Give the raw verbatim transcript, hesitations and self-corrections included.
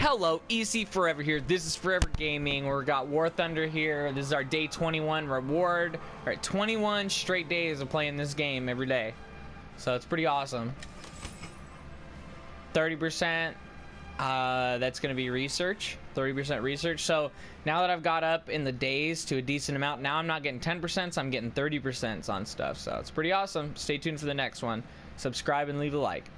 Hello, E C Forever here. This is Forever Gaming. We've got War Thunder here. This is our day twenty-one reward. All right, twenty-one straight days of playing this game every day. So it's pretty awesome. thirty percent, uh, that's going to be research. thirty percent research. So now that I've got up in the days to a decent amount, now I'm not getting ten percent, so I'm getting thirty percent on stuff. So it's pretty awesome. Stay tuned for the next one. Subscribe and leave a like.